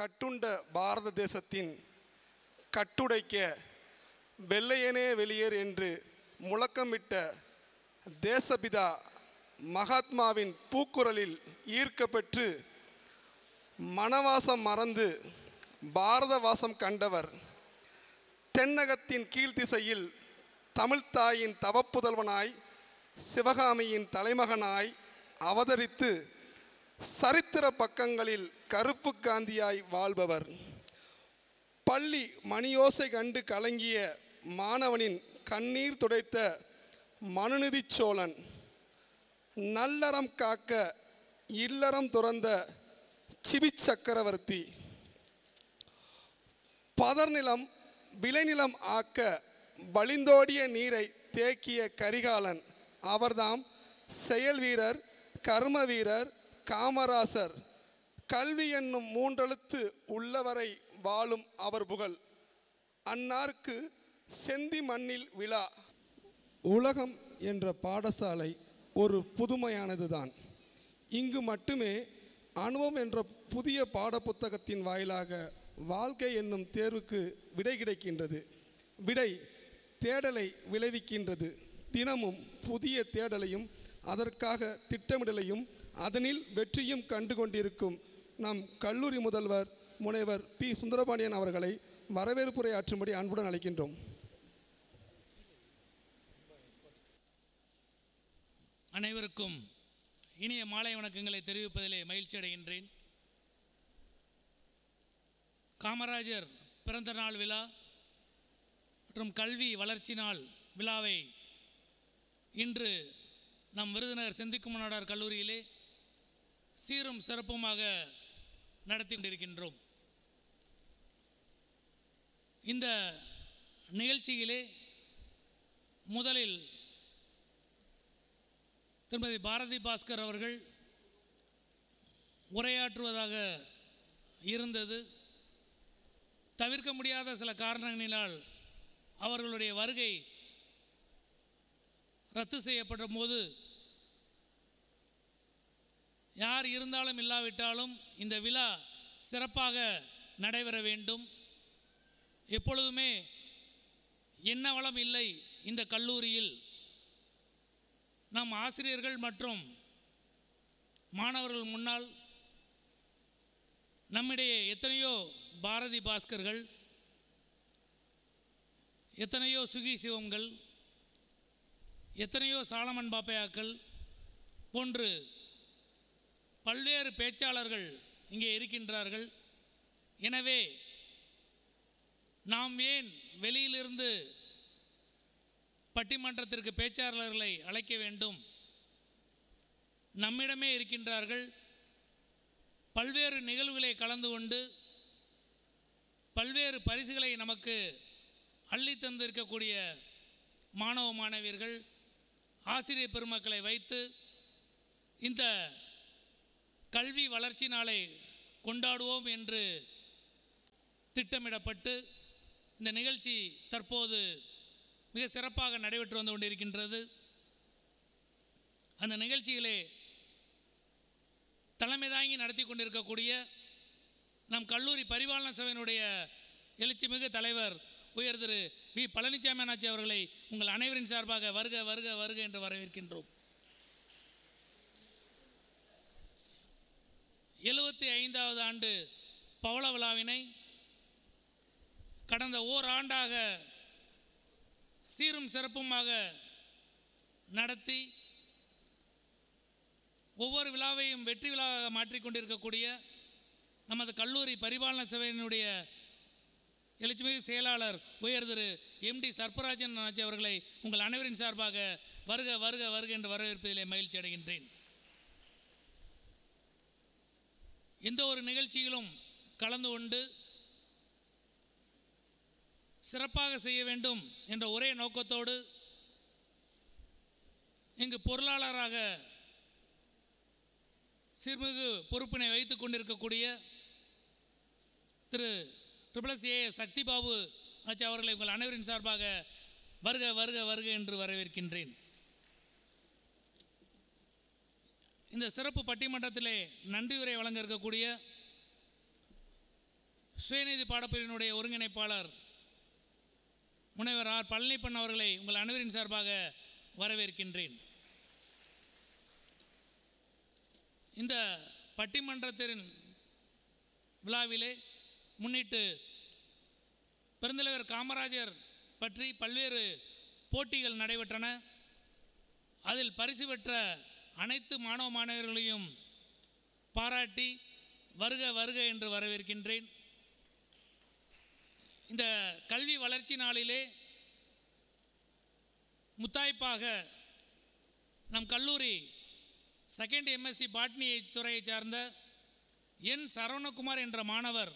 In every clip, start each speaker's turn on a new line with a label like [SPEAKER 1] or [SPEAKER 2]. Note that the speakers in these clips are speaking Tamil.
[SPEAKER 1] கட்டுண்ட பாரத தேசத்தின் கட்டுடைக்க வெள்ளையனே வெளியேறு என்று முழக்கமிட்ட தேசபிதா மகாத்மாவின் பூக்குரலில் ஈர்க்கப்பெற்று மனவாசம் மறந்து பாரத வாசம் கண்டவர். தென்னகத்தின் கீழ்த்திசையில் தமிழ்த்தாயின் தவப்புதல்வனாய் சிவகாமியின் தலைமகனாய் அவதரித்து சரித்திர பக்கங்களில் கருப்பு காந்தியாய் வாழ்பவர். பள்ளி மணியோசை கண்டு கலங்கிய மாணவனின் கண்ணீர் துடைத்த மனுநீதி சோழன். நல்லறம் காக்க இல்லறம் துறந்த சிபி சக்கரவர்த்தி. பதர்நிலம் விளைநிலம் ஆக்க வழிந்தோடிய நீரை தேக்கிய கரிகாலன். அவர்தாம் செயல் வீரர், கர்ம வீரர், காமராசர். கல்வி என்னும் மூன்றெழுத்து உள்ளவரை வாழும் அவர் புகழ். அன்னாருக்கு செந்தி மண்ணில் விழா. உலகம் என்ற பாடசாலை ஒரு புதுமையானதுதான். இங்கு மட்டுமே அனுபவம் என்ற புதிய பாடப்புத்தகத்தின் வாயிலாக வாழ்க்கை என்னும் தேர்வுக்கு விடை கிடைக்கின்றது. விடை தேடலை விளைவிக்கின்றது. தினமும் புதிய தேடலையும் அதற்காக திட்டமிடலையும் அதனில் வெற்றியும் கண்டு கொண்டிருக்கும் நம் கல்லூரி முதல்வர் முனைவர் பி. சுந்தரபாண்டியன் அவர்களை வரவேற்புரை ஆற்றும்படி அன்புடன் அழைக்கின்றோம்.
[SPEAKER 2] அனைவருக்கும் இனிய மாலை வணக்கங்களை தெரிவிப்பதிலே மகிழ்ச்சி அடைகின்றேன். காமராஜர் பிறந்த நாள் விழா மற்றும் கல்வி வளர்ச்சி நாள் விழாவை இன்று நம் விருதுநகர் செந்திக்குமநாடார் கல்லூரியிலே சீரும் சிறப்புமாக நடத்தி கொண்டிருக்கின்றோம். இந்த நிகழ்ச்சியிலே முதலில் திருமதி பாரதி பாஸ்கர் அவர்கள் உரையாற்றுவதாக இருந்தது. தவிர்க்க முடியாத சில காரணங்களினால் அவர்களுடைய வருகை ரத்து செய்யப்பட்ட போது யார் இருந்தாலும் இல்லாவிட்டாலும் இந்த விழா சிறப்பாக நடைபெற வேண்டும். எப்பொழுதுமே என்ன வளம் இல்லை இந்த கல்லூரியில். நம் ஆசிரியர்கள் மற்றும் மாணவர்கள் முன்னால் நம்மிடையே எத்தனையோ பாரதி பாஸ்கர்கள், எத்தனையோ சுகி சிவங்கள், எத்தனையோ சாலமன் பாப்பையாக்கள் போன்று பல்வேறு பேச்சாளர்கள் இங்கே இருக்கின்றார்கள். எனவே நாம் ஏன் வெளியிலிருந்து பட்டிமன்றத்திற்கு பேச்சாளர்களை அழைக்க வேண்டும்? நம்மிடமே இருக்கின்றார்கள். பல்வேறு நிகழ்வுகளை கலந்து கொண்டு பல்வேறு பரிசுகளை நமக்கு அள்ளி தந்திருக்கக்கூடிய மாணவ மாணவியர்கள், ஆசிரியர் பெருமக்களை வைத்து இந்த கல்வி வளர்ச்சி நாளை கொண்டாடுவோம் என்று திட்டமிடப்பட்டு இந்த நிகழ்ச்சி தற்போது மிக சிறப்பாக நடைபெற்று வந்து கொண்டிருக்கின்றது. அந்த நிகழ்ச்சியிலே தலைமை தாங்கி நடத்தி கொண்டிருக்கக்கூடிய நம் கல்லூரி பரிபாலன சபையினுடைய எழுச்சிமிகு தலைவர் உயர் திரு வி. பழனிசாமி அண்ணாச்சி அவர்களை உங்கள் அனைவரின் சார்பாக வருக வருக வருக என்று வரவேற்கின்றோம். 75வது ஆண்டு பவள விழாவினை கடந்த ஓராண்டாக சீரும் சிறப்புமாக நடத்தி ஒவ்வொரு விழாவையும் வெற்றி விழாவாக மாற்றிக்கொண்டிருக்கக்கூடிய நமது கல்லூரி பரிபாலன சபையினுடைய எழுச்சிமிகு செயலாளர் உயர் திரு எம்.டி. சர்பராஜன் ஆட்சி அவர்களை உங்கள் அனைவரின் சார்பாக வருக வருக வருக என்று வரவேற்பதிலே மகிழ்ச்சி அடைகின்றேன். எந்த ஒரு நிகழ்ச்சியிலும் கலந்து கொண்டு சிறப்பாக செய்ய வேண்டும் என்ற ஒரே நோக்கத்தோடு இங்கு பொருளாளராக சீர்மிகு பொறுப்பினை வைத்துக் கொண்டிருக்கக்கூடிய திரு ட்ரிபிள்எஸ் சக்தி பாபு ஆட்சி அவர்களை உங்கள் அனைவரின் சார்பாக வருக வருக வருக என்று வரவேற்கின்றேன். இந்த சிறப்பு பட்டிமன்றத்திலே நன்றியுரை வழங்க இருக்கக்கூடிய சுயநிதி பாடப்பிரிவினுடைய ஒருங்கிணைப்பாளர் முனைவர் ஆர் பழனிப்பன் அவர்களை உங்கள் அனைவரின் சார்பாக வரவேற்கின்றேன். இந்த பட்டிமன்றத்தின் விழாவிலே முன்னிட்டு பெருந்தலைவர் காமராஜர் பற்றி பல்வேறு போட்டிகள் நடைபெற்றன. அதில் பரிசு பெற்ற அனைத்து மாணவ மாணவர்களையும் பாராட்டி வருக வருக என்று வரவேற்கின்றேன். இந்த கல்வி வளர்ச்சி நாளிலே முத்தாய்ப்பாக நம் கல்லூரி செகண்ட் எம்எஸ்சி பாட்னி துறையை சார்ந்த என் சரவணகுமார் என்ற மாணவர்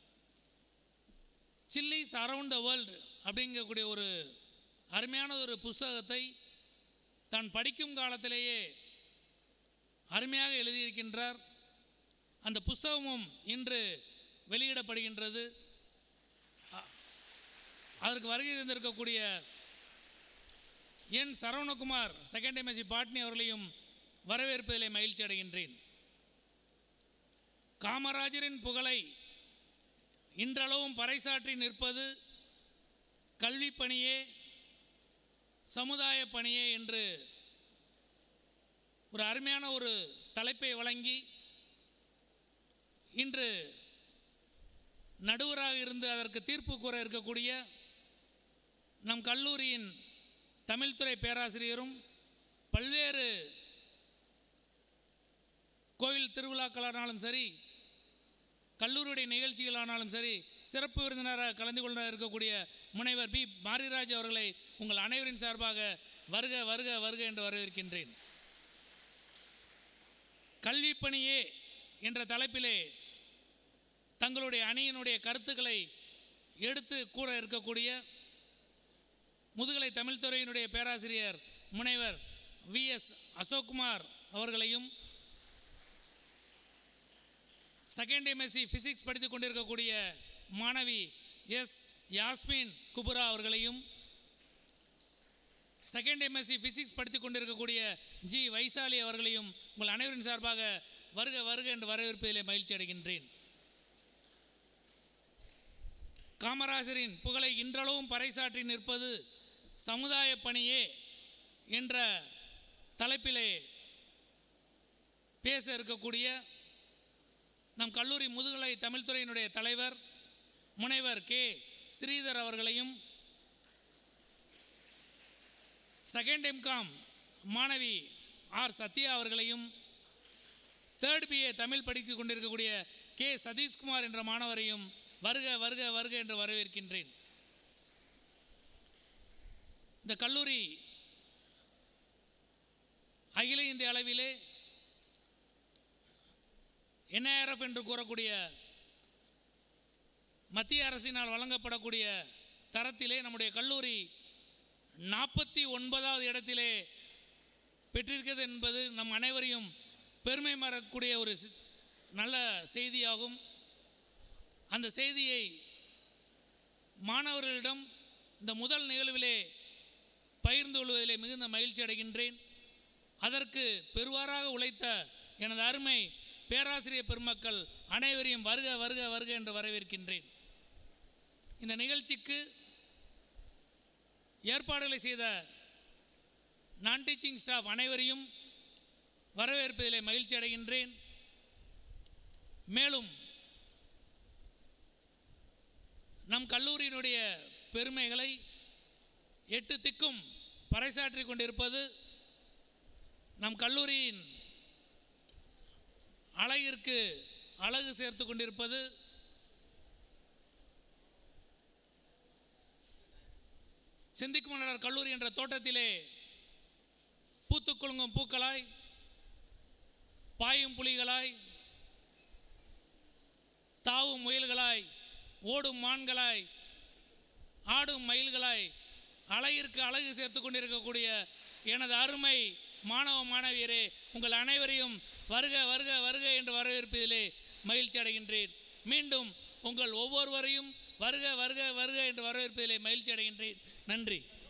[SPEAKER 2] சில்லிஸ் அரவுண்ட் த வேர்ல்டு அப்படிங்கக்கூடிய ஒரு அருமையான ஒரு புஸ்தகத்தை தான் படிக்கும் காலத்திலேயே அருமையாக எழுதியிருக்கின்றார். அந்த புஸ்தகமும் இன்று வெளியிடப்படுகின்றது. அதற்கு வருகை தந்திருக்கக்கூடிய என் சரவணகுமார் செகண்ட் எம்எஸ்சி பாட்னி அவர்களையும் வரவேற்பதிலே மகிழ்ச்சி அடைகின்றேன். காமராஜரின் புகழை இன்றளவும் பறைசாற்றி நிற்பது கல்வி பணியே சமுதாய பணியே என்று ஒரு அருமையான ஒரு தலைப்பை வழங்கி இன்று நடுவராக இருந்து அதற்கு தீர்ப்பு கூற இருக்கக்கூடிய நம் கல்லூரியின் தமிழ்துறை பேராசிரியரும் பல்வேறு கோயில் திருவிழாக்களானாலும் சரி கல்லூரியுடைய நிகழ்ச்சிகளானாலும் சரி சிறப்பு விருந்தினராக கலந்து கொள்ள இருக்கக்கூடிய முனைவர் பி மாரிராஜ் அவர்களை உங்கள் அனைவரின் சார்பாக வருக வருக வருக என்று வரவேற்கின்றேன். கல்வி பணியே என்ற தலைப்பிலே தங்களுடைய அணியினுடைய கருத்துக்களை எடுத்து கூற இருக்கக்கூடிய முதுகலை தமிழ்துறையினுடைய பேராசிரியர் முனைவர் V.S. அசோக்குமார் அவர்களையும் செகண்ட் எம்எஸ்சி ஃபிசிக்ஸ் படித்துக் கொண்டிருக்கக்கூடிய மாணவி எஸ் யாஸ்மின் குபுரா அவர்களையும் செகண்ட் எம்எஸ்சி ஃபிசிக்ஸ் படித்துக் கொண்டிருக்கக்கூடிய ஜி வைசாலி அவர்களையும் உங்கள் அனைவரின் சார்பாக வருக வருக என்று வரவேற்பதிலே மகிழ்ச்சி அடைகின்றேன். காமராஜரின் புகழை இன்றளவும் பறைசாற்றி நிற்பது சமுதாய பணியே என்ற தலைப்பிலே பேச இருக்கக்கூடிய நம் கல்லூரி முதுகலை தமிழ்துறையினுடைய தலைவர் முனைவர் கே ஸ்ரீதர் அவர்களையும் செகண்ட் எம்காம் மாணவி ஆர் சத்யா அவர்களையும் தேர்ட் பிஏ தமிழ் படித்துக் கொண்டிருக்கக்கூடிய கே சதீஷ்குமார் என்ற மாணவரையும் வருக வருக வருக என்று வரவேற்கின்றேன். இந்த கல்லூரி அகில இந்திய அளவிலே NIRF என்று கூறக்கூடிய மத்திய அரசினால் வழங்கப்படக்கூடிய தரத்திலே நம்முடைய கல்லூரி 49வது இடத்திலே பெற்றிருக்கிறது என்பது நம் அனைவரையும் பெருமை மறக்கூடிய ஒரு நல்ல செய்தியாகும். அந்த செய்தியை மாணவர்களிடம் இந்த முதல் நிகழ்விலே பகிர்ந்து கொள்வதிலே மிகுந்த மகிழ்ச்சி அடைகின்றேன். அதற்கு பெருவாராக உழைத்த எனது அருமை பேராசிரியர் பெருமக்கள் அனைவரையும் வருக வருக வருக என்று வரவேற்கின்றேன். இந்த நிகழ்ச்சிக்கு ஏற்பாடுகளை செய்த நான் டீச்சிங் ஸ்டாஃப் அனைவரையும் வரவேற்பதிலே மகிழ்ச்சி அடைகின்றேன். மேலும் நம் கல்லூரியினுடைய பெருமைகளை 8 திக்கும் பறைசாற்றி கொண்டிருப்பது நம் கல்லூரியின் அழகிற்கு அழகு சேர்த்து கொண்டிருப்பது சிந்திக்குமலர் கல்லூரி என்ற தோட்டத்திலே பூத்து குலுங்கும் பூக்களாய் பாயும் புலிகளாய் தாவும் முயல்களாய் ஓடும் மான்களாய் ஆடும் மயில்களாய் அழகிற்கு அழகு சேர்த்து கொண்டிருக்கக்கூடிய எனது அருமை மாணவ மாணவியரே, உங்கள் அனைவரையும் வருக வருக வருக என்று வரவேற்பதிலே மகிழ்ச்சி அடைகின்றேன். மீண்டும் உங்கள் ஒவ்வொருவரையும் வருக வருக வருக என்று வரவேற்பதிலே மகிழ்ச்சி அடைகின்றேன். நன்றி.